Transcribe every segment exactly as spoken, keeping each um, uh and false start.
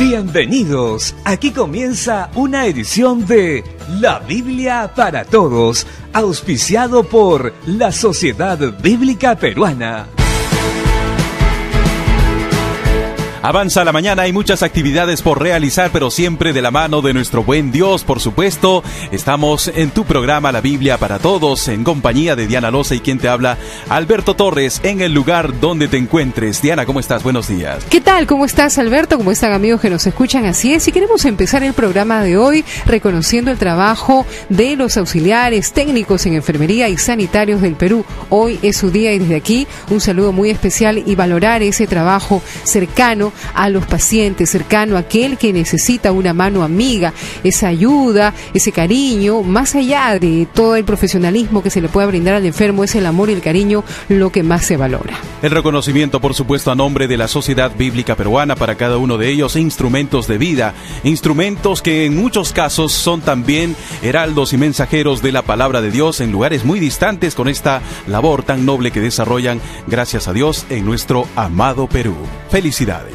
Bienvenidos, aquí comienza una edición de La Biblia para Todos, auspiciado por la Sociedad Bíblica Peruana. Avanza la mañana, hay muchas actividades por realizar, pero siempre de la mano de nuestro buen Dios, por supuesto. Estamos en tu programa La Biblia para Todos, en compañía de Diana Loza y quien te habla, Alberto Torres, en el lugar donde te encuentres. Diana, ¿cómo estás? Buenos días. ¿Qué tal? ¿Cómo estás, Alberto? ¿Cómo están, amigos que nos escuchan? Así es, y queremos empezar el programa de hoy reconociendo el trabajo de los auxiliares técnicos en enfermería y sanitarios del Perú. Hoy es su día y desde aquí un saludo muy especial y valorar ese trabajo cercano a los pacientes, cercano a aquel que necesita una mano amiga, esa ayuda, ese cariño, más allá de todo el profesionalismo que se le pueda brindar al enfermo, es el amor y el cariño lo que más se valora. El reconocimiento, por supuesto, a nombre de la Sociedad Bíblica Peruana para cada uno de ellos, instrumentos de vida, instrumentos que en muchos casos son también heraldos y mensajeros de la palabra de Dios en lugares muy distantes con esta labor tan noble que desarrollan, gracias a Dios, en nuestro amado Perú. Felicidades.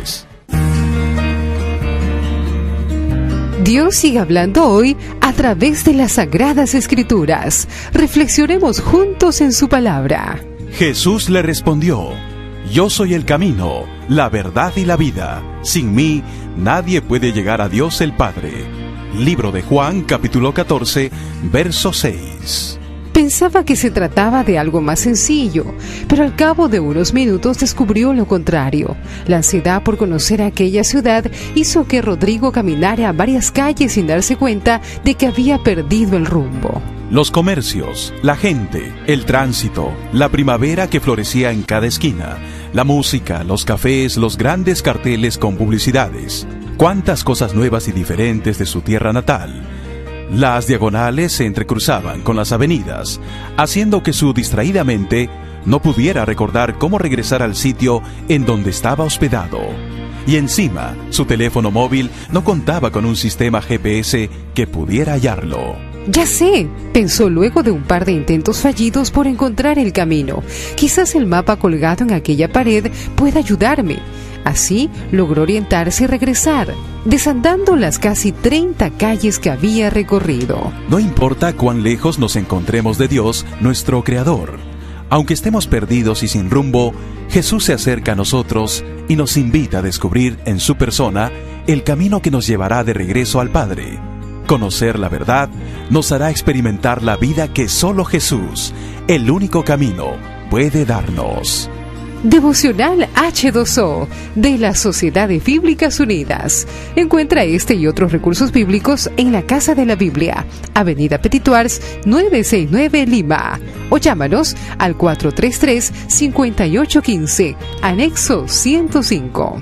Dios sigue hablando hoy a través de las Sagradas Escrituras. Reflexionemos juntos en su palabra. Jesús le respondió: Yo soy el camino, la verdad y la vida. Sin mí, nadie puede llegar a Dios el Padre. Libro de Juan, capítulo catorce, verso seis. Pensaba que se trataba de algo más sencillo, pero al cabo de unos minutos descubrió lo contrario. La ansiedad por conocer aquella ciudad hizo que Rodrigo caminara varias calles sin darse cuenta de que había perdido el rumbo. Los comercios, la gente, el tránsito, la primavera que florecía en cada esquina, la música, los cafés, los grandes carteles con publicidades. Cuántas cosas nuevas y diferentes de su tierra natal. Las diagonales se entrecruzaban con las avenidas, haciendo que su distraída mente no pudiera recordar cómo regresar al sitio en donde estaba hospedado. Y encima, su teléfono móvil no contaba con un sistema G P S que pudiera hallarlo. Ya sé, pensó luego de un par de intentos fallidos por encontrar el camino. Quizás el mapa colgado en aquella pared pueda ayudarme. Así logró orientarse y regresar, desandando las casi treinta calles que había recorrido. No importa cuán lejos nos encontremos de Dios, nuestro Creador. Aunque estemos perdidos y sin rumbo, Jesús se acerca a nosotros y nos invita a descubrir en su persona el camino que nos llevará de regreso al Padre. Conocer la verdad nos hará experimentar la vida que solo Jesús, el único camino, puede darnos. Devocional H dos O de las Sociedades Bíblicas Unidas. Encuentra este y otros recursos bíblicos en la Casa de la Biblia, Avenida Petituars novecientos sesenta y nueve, Lima. O llámanos al cuatro tres tres, cinco ocho uno cinco, anexo ciento cinco.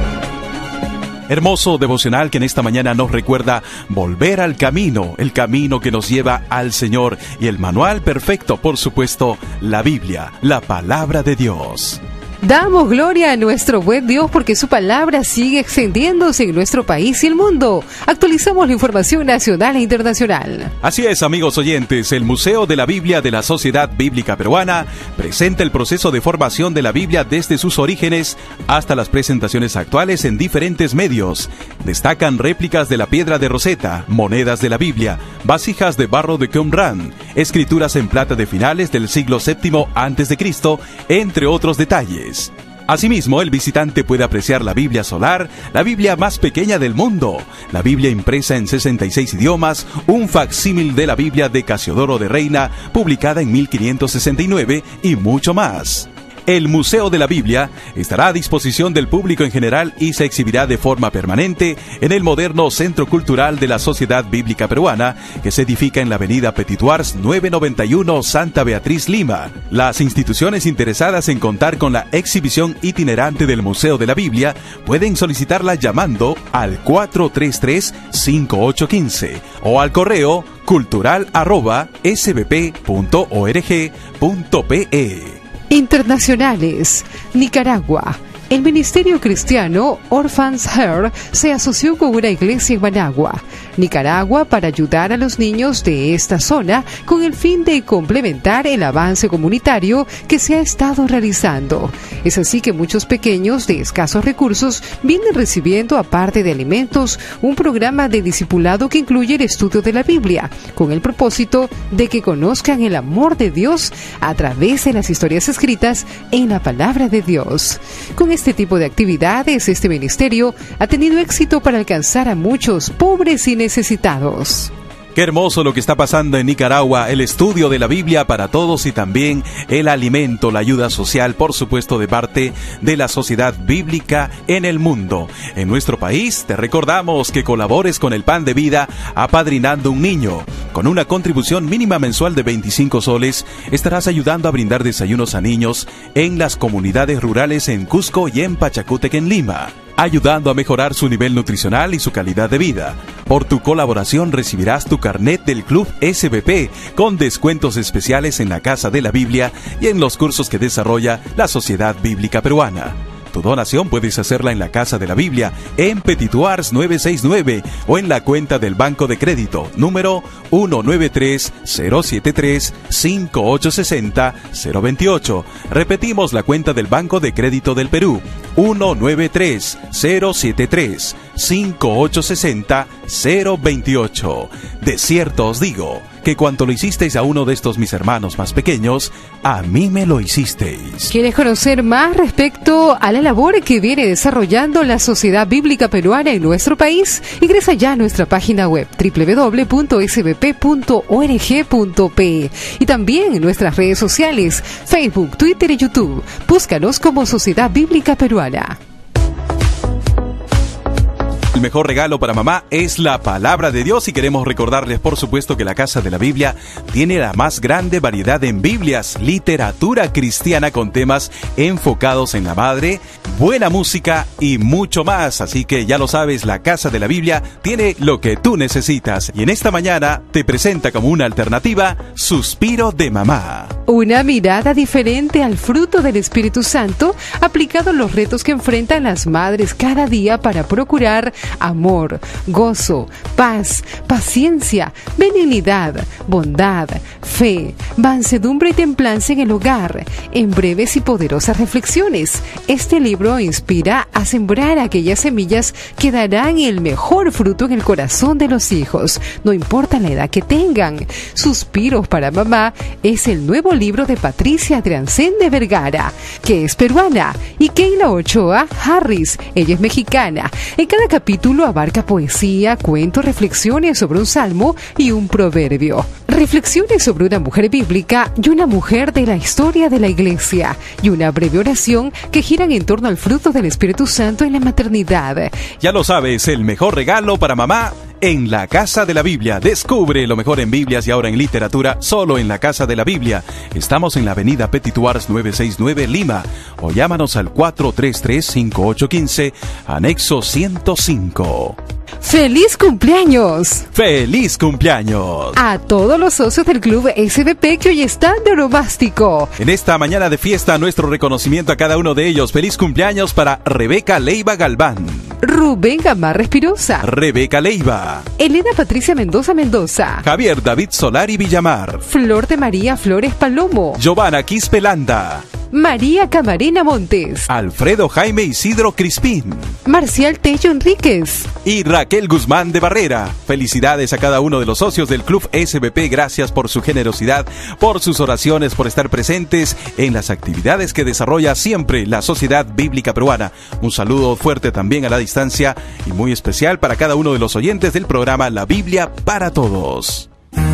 Hermoso devocional que en esta mañana nos recuerda volver al camino, el camino que nos lleva al Señor, y el manual perfecto, por supuesto, la Biblia, la palabra de Dios. Damos gloria a nuestro buen Dios porque su palabra sigue extendiéndose en nuestro país y el mundo. Actualizamos la información nacional e internacional. Así es, amigos oyentes, el Museo de la Biblia de la Sociedad Bíblica Peruana presenta el proceso de formación de la Biblia desde sus orígenes hasta las presentaciones actuales en diferentes medios. Destacan réplicas de la piedra de Rosetta, monedas de la Biblia, vasijas de barro de Qumran, escrituras en plata de finales del siglo séptimo antes de Cristo, entre otros detalles. Asimismo, el visitante puede apreciar la Biblia solar, la Biblia más pequeña del mundo, la Biblia impresa en sesenta y seis idiomas, un facsímil de la Biblia de Casiodoro de Reina, publicada en mil quinientos sesenta y nueve, y mucho más. El Museo de la Biblia estará a disposición del público en general y se exhibirá de forma permanente en el moderno Centro Cultural de la Sociedad Bíblica Peruana, que se edifica en la avenida Petituars novecientos noventa y uno, Santa Beatriz, Lima. Las instituciones interesadas en contar con la exhibición itinerante del Museo de la Biblia pueden solicitarla llamando al cuatro tres tres, cinco ocho uno cinco o al correo cultural arroba s b p punto org punto p e. Internacionales. Nicaragua. El ministerio cristiano Orphans Heart se asoció con una iglesia en Managua, Nicaragua, para ayudar a los niños de esta zona con el fin de complementar el avance comunitario que se ha estado realizando. Es así que muchos pequeños de escasos recursos vienen recibiendo, aparte de alimentos, un programa de discipulado que incluye el estudio de la Biblia, con el propósito de que conozcan el amor de Dios a través de las historias escritas en la palabra de Dios. Con este tipo de actividades, este ministerio ha tenido éxito para alcanzar a muchos pobres y necesitados. Qué hermoso lo que está pasando en Nicaragua, el estudio de la Biblia para todos y también el alimento, la ayuda social, por supuesto, de parte de la sociedad bíblica en el mundo. En nuestro país, te recordamos que colabores con el Pan de Vida apadrinando un niño. Con una contribución mínima mensual de veinticinco soles, estarás ayudando a brindar desayunos a niños en las comunidades rurales en Cusco y en Pachacútec, en Lima, ayudando a mejorar su nivel nutricional y su calidad de vida. Por tu colaboración recibirás tu carnet del Club S B P con descuentos especiales en la Casa de la Biblia y en los cursos que desarrolla la Sociedad Bíblica Peruana. Tu donación puedes hacerla en la Casa de la Biblia, en Petituars nueve seis nueve o en la cuenta del Banco de Crédito, número uno nueve tres cero siete tres cinco ocho seis cero cero dos ocho. Repetimos la cuenta del Banco de Crédito del Perú, uno nueve tres cero siete tres cinco ocho seis cero cero dos ocho. De cierto os digo, que cuanto lo hicisteis a uno de estos mis hermanos más pequeños, a mí me lo hicisteis. ¿Quieres conocer más respecto a la labor que viene desarrollando la Sociedad Bíblica Peruana en nuestro país? Ingresa ya a nuestra página web doble u doble u doble u punto s b p punto org punto p y también en nuestras redes sociales, Facebook, Twitter y YouTube. Búscanos como Sociedad Bíblica Peruana. El mejor regalo para mamá es la palabra de Dios y queremos recordarles, por supuesto, que la Casa de la Biblia tiene la más grande variedad en Biblias, literatura cristiana con temas enfocados en la madre, buena música y mucho más. Así que ya lo sabes, la Casa de la Biblia tiene lo que tú necesitas y en esta mañana te presenta como una alternativa Suspiro de Mamá. Una mirada diferente al fruto del Espíritu Santo aplicado a los retos que enfrentan las madres cada día para procurar amor, gozo, paz, paciencia, benignidad, bondad, fe, mansedumbre y templanza en el hogar, en breves y poderosas reflexiones. Este libro inspira a sembrar aquellas semillas que darán el mejor fruto en el corazón de los hijos, no importa la edad que tengan. Suspiros para Mamá es el nuevo libro de Patricia Adriancén de Vergara, que es peruana, y Keila Ochoa Harris, ella es mexicana. En cada capítulo abarca poesía, cuentos, reflexiones sobre un salmo y un proverbio. Reflexiones sobre una mujer bíblica y una mujer de la historia de la iglesia, y una breve oración que giran en torno al fruto del Espíritu Santo en la maternidad. Ya lo sabes, el mejor regalo para mamá en la Casa de la Biblia. Descubre lo mejor en Biblias y ahora en literatura solo en la Casa de la Biblia. Estamos en la avenida Petituars nueve seis nueve, Lima, o llámanos al cuatro tres tres cinco ocho uno cinco, anexo ciento cinco. ¡Feliz cumpleaños! ¡Feliz cumpleaños! A todos los socios del Club S B P que hoy están de onomástico. En esta mañana de fiesta, nuestro reconocimiento a cada uno de ellos. ¡Feliz cumpleaños para Rebeca Leiva Galván! Rubén Gamarra Espirosa. Rebeca Leiva. Elena Patricia Mendoza Mendoza. Javier David Solari Villamar. Flor de María Flores Palomo. Giovanna Quispelanda. María Camarena Montes. Alfredo Jaime Isidro Crispín. Marcial Tello Enríquez. Y Raquel Guzmán de Barrera. Felicidades a cada uno de los socios del Club S B P. Gracias por su generosidad, por sus oraciones, por estar presentes en las actividades que desarrolla siempre la Sociedad Bíblica Peruana. Un saludo fuerte también a la distancia y muy especial para cada uno de los oyentes del programa La Biblia para Todos.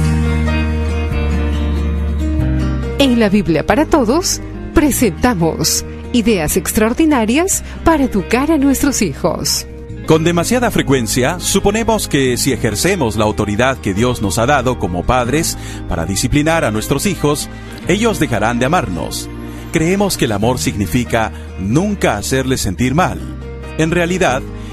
En La Biblia para Todos presentamos ideas extraordinarias para educar a nuestros hijos. Con demasiada frecuencia, suponemos que si ejercemos la autoridad que Dios nos ha dado como padres para disciplinar a nuestros hijos, ellos dejarán de amarnos. Creemos que el amor significa nunca hacerles sentir mal. En realidad,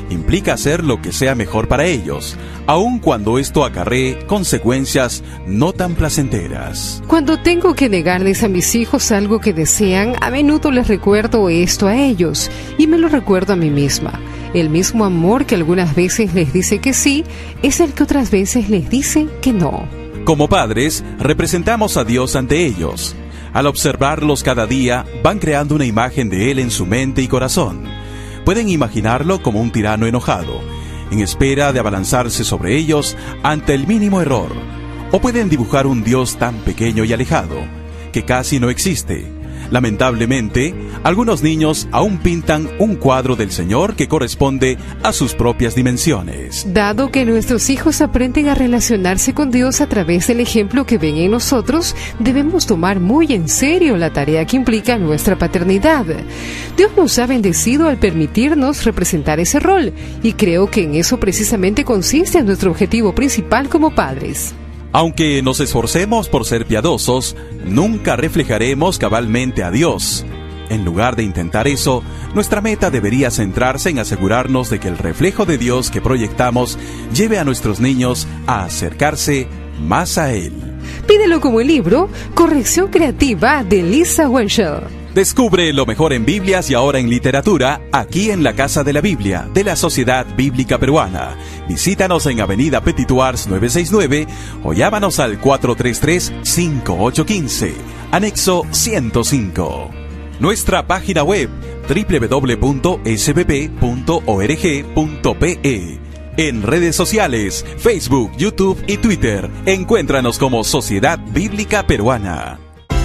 implica hacer lo que sea mejor para ellos, aun cuando esto acarree consecuencias no tan placenteras. Cuando tengo que negarles a mis hijos algo que desean, a menudo les recuerdo esto a ellos y me lo recuerdo a mí misma. El mismo amor que algunas veces les dice que sí, es el que otras veces les dice que no. Como padres, representamos a Dios ante ellos. Al observarlos cada día, van creando una imagen de Él en su mente y corazón. Pueden imaginarlo como un tirano enojado, en espera de abalanzarse sobre ellos ante el mínimo error. O pueden dibujar un Dios tan pequeño y alejado, que casi no existe. Lamentablemente, algunos niños aún pintan un cuadro del Señor que corresponde a sus propias dimensiones. Dado que nuestros hijos aprenden a relacionarse con Dios a través del ejemplo que ven en nosotros, debemos tomar muy en serio la tarea que implica nuestra paternidad. Dios nos ha bendecido al permitirnos representar ese rol, y creo que en eso precisamente consiste nuestro objetivo principal como padres. Aunque nos esforcemos por ser piadosos, nunca reflejaremos cabalmente a Dios. En lugar de intentar eso, nuestra meta debería centrarse en asegurarnos de que el reflejo de Dios que proyectamos lleve a nuestros niños a acercarse más a Él. Pídelo como el libro Corrección Creativa de Lisa Wenchel. Descubre lo mejor en Biblias y ahora en literatura, aquí en la Casa de la Biblia, de la Sociedad Bíblica Peruana. Visítanos en Avenida Petituars nueve sesenta y nueve o llámanos al cuatro tres tres, cinco ocho uno cinco, anexo ciento cinco. Nuestra página web, doble u doble u doble u punto s b p punto org punto p e. En redes sociales, Facebook, YouTube y Twitter, encuéntranos como Sociedad Bíblica Peruana.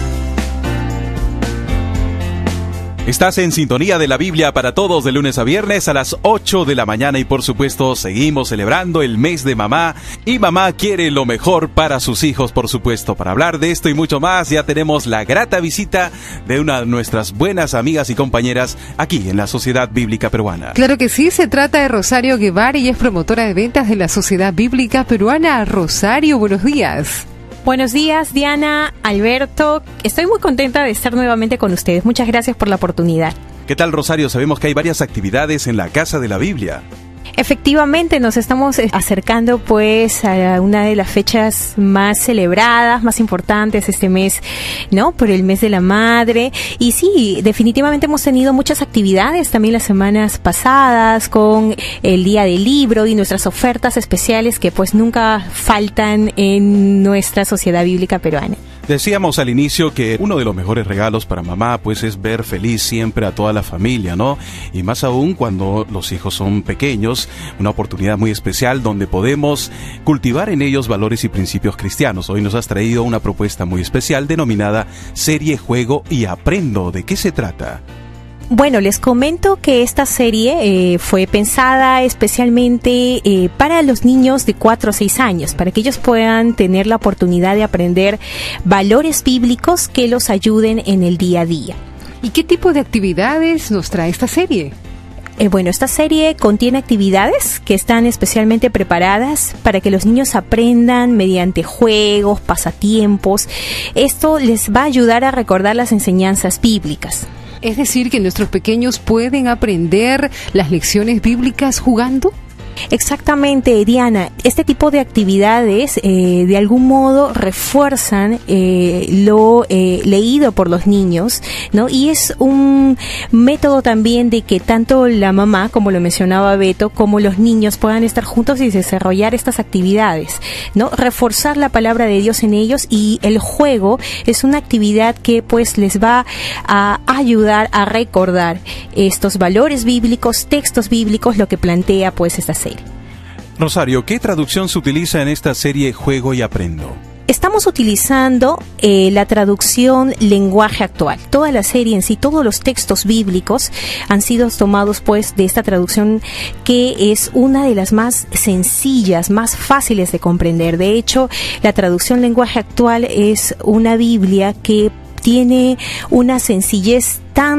Estás en sintonía de la Biblia para todos de lunes a viernes a las ocho de la mañana y por supuesto seguimos celebrando el mes de mamá y mamá quiere lo mejor para sus hijos, por supuesto. Para hablar de esto y mucho más ya tenemos la grata visita de una de nuestras buenas amigas y compañeras aquí en la Sociedad Bíblica Peruana. Claro que sí, se trata de Rosario Guevara y es promotora de ventas de la Sociedad Bíblica Peruana. Rosario, buenos días. Buenos días, Diana, Alberto. Estoy muy contenta de estar nuevamente con ustedes. Muchas gracias por la oportunidad. ¿Qué tal, Rosario? Sabemos que hay varias actividades en la Casa de la Biblia. Efectivamente, nos estamos acercando pues a una de las fechas más celebradas, más importantes este mes, ¿no? Por el mes de la madre. Y sí, definitivamente hemos tenido muchas actividades también las semanas pasadas con el Día del Libro y nuestras ofertas especiales que pues nunca faltan en nuestra Sociedad Bíblica Peruana. Decíamos al inicio que uno de los mejores regalos para mamá pues es ver feliz siempre a toda la familia, ¿no? Y más aún cuando los hijos son pequeños, una oportunidad muy especial donde podemos cultivar en ellos valores y principios cristianos. Hoy nos has traído una propuesta muy especial denominada Serie Juego y Aprendo. ¿De qué se trata? Bueno, les comento que esta serie eh, fue pensada especialmente eh, para los niños de cuatro a seis años, para que ellos puedan tener la oportunidad de aprender valores bíblicos que los ayuden en el día a día. ¿Y qué tipo de actividades nos trae esta serie? Eh, bueno, esta serie contiene actividades que están especialmente preparadas para que los niños aprendan mediante juegos, pasatiempos. Esto les va a ayudar a recordar las enseñanzas bíblicas. Es decir, que nuestros pequeños pueden aprender las lecciones bíblicas jugando. Exactamente, Diana. Este tipo de actividades eh, de algún modo refuerzan eh, lo eh, leído por los niños, ¿no? Y es un método también de que tanto la mamá, como lo mencionaba Beto, como los niños puedan estar juntos y desarrollar estas actividades, ¿no? Reforzar la palabra de Dios en ellos, y el juego es una actividad que pues les va a ayudar a recordar estos valores bíblicos, textos bíblicos, lo que plantea pues esta serie. Rosario, ¿qué traducción se utiliza en esta serie Juego y Aprendo? Estamos utilizando eh, la traducción lenguaje actual. Toda la serie en sí, todos los textos bíblicos han sido tomados pues de esta traducción, que es una de las más sencillas, más fáciles de comprender. De hecho, la traducción lenguaje actual es una Biblia que tiene una sencillez tan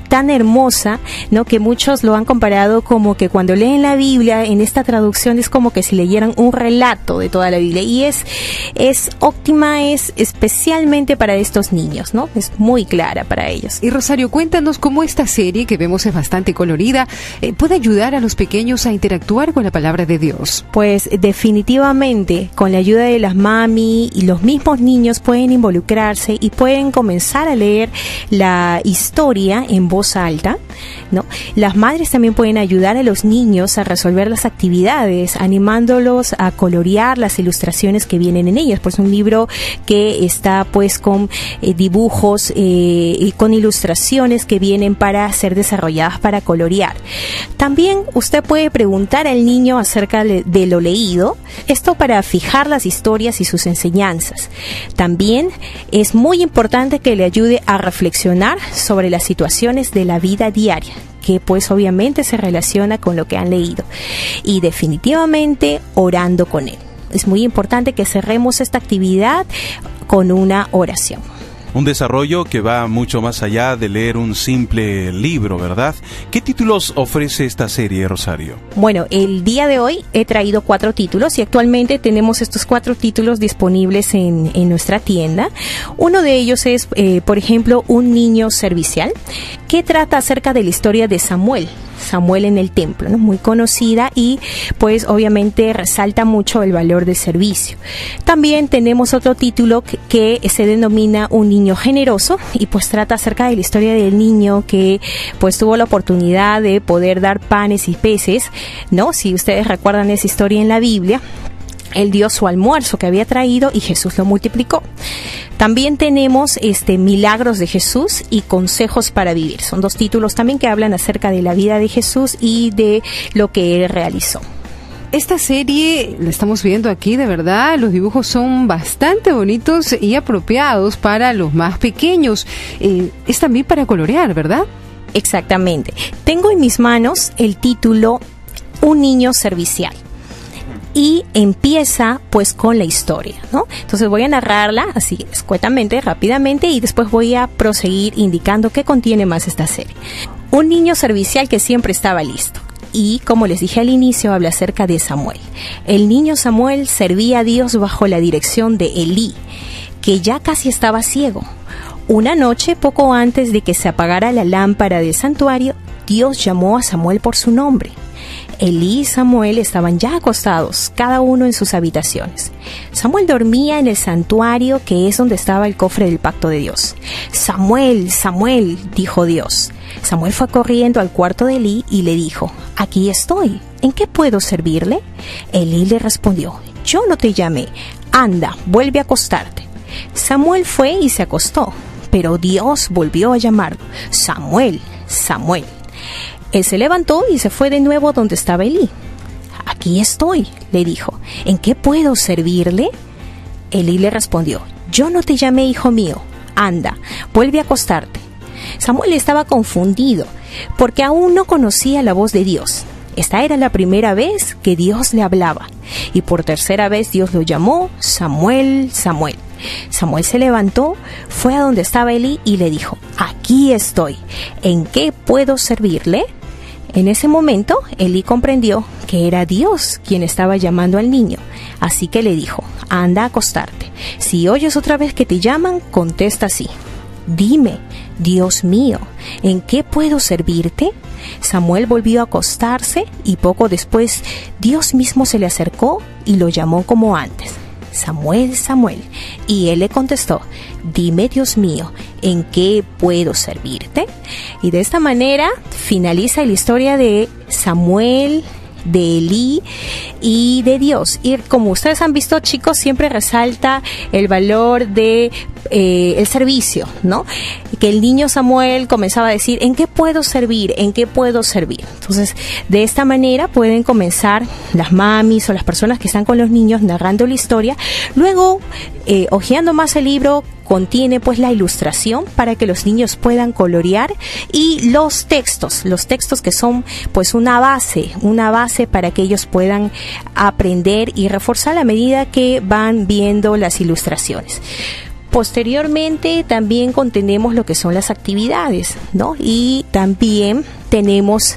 tan hermosa, ¿no? Que muchos lo han comparado como que cuando leen la Biblia, en esta traducción es como que si leyeran un relato de toda la Biblia, y es, es óptima, es especialmente para estos niños, ¿no? Es muy clara para ellos. Y Rosario, cuéntanos cómo esta serie, que vemos es bastante colorida, eh, puede ayudar a los pequeños a interactuar con la palabra de Dios. Pues definitivamente, con la ayuda de las mami y los mismos niños pueden involucrarse y pueden comenzar a leer la historia en voz alta, ¿no? Las madres también pueden ayudar a los niños a resolver las actividades, animándolos a colorear las ilustraciones que vienen en ellas. Pues es un libro que está pues con eh, dibujos eh, y con ilustraciones que vienen para ser desarrolladas para colorear. También usted puede preguntar al niño acerca de, de lo leído, esto para fijar las historias y sus enseñanzas. También es muy importante que le ayude a reflexionar sobre las situaciones de la vida diaria, que pues obviamente se relaciona con lo que han leído, y definitivamente orando con él. Es muy importante que cerremos esta actividad con una oración. Un desarrollo que va mucho más allá de leer un simple libro, ¿verdad? ¿Qué títulos ofrece esta serie, Rosario? Bueno, el día de hoy he traído cuatro títulos y actualmente tenemos estos cuatro títulos disponibles en, en nuestra tienda. Uno de ellos es, eh, por ejemplo, Un niño servicial, que trata acerca de la historia de Samuel. Samuel en el templo, ¿no? Muy conocida, y pues obviamente resalta mucho el valor del servicio. También tenemos otro título que, que se denomina Un niño generoso, y pues trata acerca de la historia del niño que pues tuvo la oportunidad de poder dar panes y peces, ¿no? Si ustedes recuerdan esa historia en la Biblia, él dio su almuerzo que había traído y Jesús lo multiplicó. También tenemos este Milagros de Jesús y Consejos para Vivir. Son dos títulos también que hablan acerca de la vida de Jesús y de lo que él realizó. Esta serie la estamos viendo aquí, de verdad, los dibujos son bastante bonitos y apropiados para los más pequeños. Eh, es también para colorear, ¿verdad? Exactamente. Tengo en mis manos el título Un niño servicial. Y empieza pues con la historia, ¿no? Entonces voy a narrarla así escuetamente, rápidamente, y después voy a proseguir indicando qué contiene más esta serie. Un niño servicial que siempre estaba listo. Y como les dije al inicio, habla acerca de Samuel. El niño Samuel servía a Dios bajo la dirección de Elí, que ya casi estaba ciego. Una noche, poco antes de que se apagara la lámpara del santuario, Dios llamó a Samuel por su nombre. Elí y Samuel estaban ya acostados, cada uno en sus habitaciones. Samuel dormía en el santuario, que es donde estaba el cofre del pacto de Dios. Samuel, Samuel, dijo Dios. Samuel fue corriendo al cuarto de Elí y le dijo, aquí estoy, ¿en qué puedo servirle? Elí le respondió, yo no te llamé, anda, vuelve a acostarte. Samuel fue y se acostó, pero Dios volvió a llamarlo, Samuel, Samuel. Él se levantó y se fue de nuevo donde estaba Elí. Aquí estoy, le dijo. ¿En qué puedo servirle? Elí le respondió, yo no te llamé, hijo mío. Anda, vuelve a acostarte. Samuel estaba confundido porque aún no conocía la voz de Dios. Esta era la primera vez que Dios le hablaba. Y por tercera vez Dios lo llamó Samuel, Samuel. Samuel se levantó, fue a donde estaba Elí y le dijo, aquí estoy. ¿En qué puedo servirle? En ese momento, Elí comprendió que era Dios quien estaba llamando al niño, así que le dijo, anda a acostarte. Si oyes otra vez que te llaman, contesta así, dime, Dios mío, ¿en qué puedo servirte? Samuel volvió a acostarse y poco después Dios mismo se le acercó y lo llamó como antes. Samuel, Samuel. Y él le contestó, dime, Dios mío, ¿en qué puedo servirte? Y de esta manera finaliza la historia de Samuel, de Elí y de Dios. Y como ustedes han visto, chicos, siempre resalta el valor de eh, el servicio, ¿no? Que el niño Samuel comenzaba a decir, ¿en qué puedo servir? ¿En qué puedo servir? Entonces, de esta manera pueden comenzar las mamis o las personas que están con los niños narrando la historia. Luego, eh, hojeando más el libro, contiene pues la ilustración para que los niños puedan colorear, y los textos, los textos que son pues una base, una base para que ellos puedan aprender y reforzar a medida que van viendo las ilustraciones. Posteriormente también contenemos lo que son las actividades, ¿no? Y también tenemos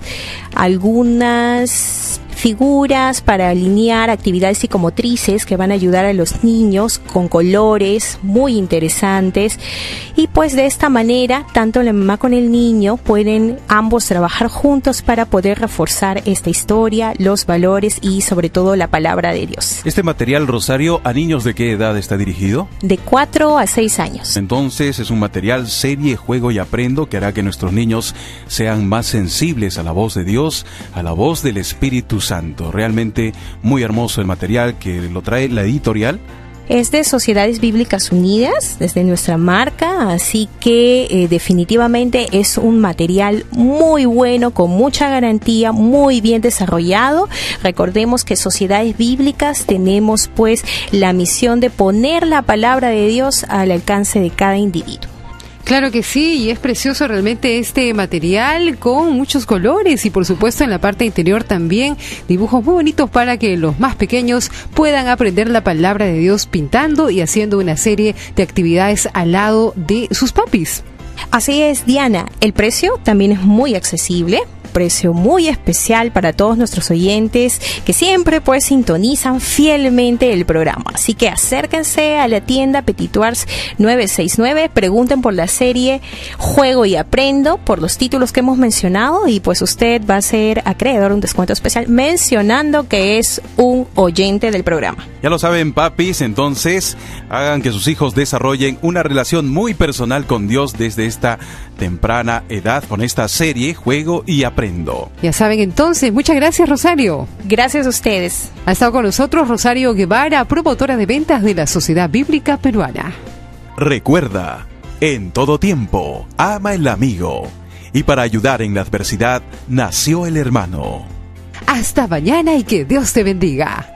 algunas figuras para alinear actividades psicomotrices que van a ayudar a los niños con colores muy interesantes, y pues de esta manera tanto la mamá con el niño pueden ambos trabajar juntos para poder reforzar esta historia, los valores y sobre todo la palabra de Dios. ¿Este material, Rosario, a niños de qué edad está dirigido? De cuatro a seis años. Entonces es un material serie, juego y aprendo que hará que nuestros niños sean más sensibles a la voz de Dios, a la voz del Espíritu Santo. Realmente muy hermoso el material que lo trae la editorial. Es de Sociedades Bíblicas Unidas, desde nuestra marca, así que eh, definitivamente es un material muy bueno, con mucha garantía, muy bien desarrollado. Recordemos que Sociedades Bíblicas tenemos pues la misión de poner la palabra de Dios al alcance de cada individuo. Claro que sí, y es precioso realmente este material con muchos colores y por supuesto en la parte interior también dibujos muy bonitos para que los más pequeños puedan aprender la palabra de Dios pintando y haciendo una serie de actividades al lado de sus papis. Así es, Diana, el precio también es muy accesible. Precio muy especial para todos nuestros oyentes que siempre pues sintonizan fielmente el programa. Así que acérquense a la tienda Petit Tours nueve seis nueve, pregunten por la serie Juego y Aprendo, por los títulos que hemos mencionado, y pues usted va a ser acreedor de un descuento especial mencionando que es un oyente del programa. Ya lo saben, papis, entonces hagan que sus hijos desarrollen una relación muy personal con Dios desde esta temprana edad con esta serie Juego y Aprendo. Ya saben entonces, muchas gracias, Rosario. Gracias a ustedes. Ha estado con nosotros Rosario Guevara, promotora de ventas de la Sociedad Bíblica Peruana. Recuerda, en todo tiempo, ama el amigo, y para ayudar en la adversidad nació el hermano. Hasta mañana y que Dios te bendiga.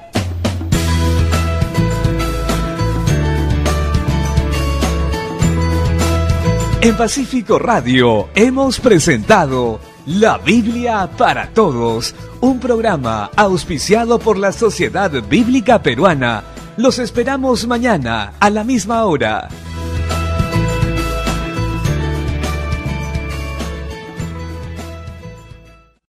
En Pacífico Radio hemos presentado La Biblia para Todos, un programa auspiciado por la Sociedad Bíblica Peruana. Los esperamos mañana a la misma hora.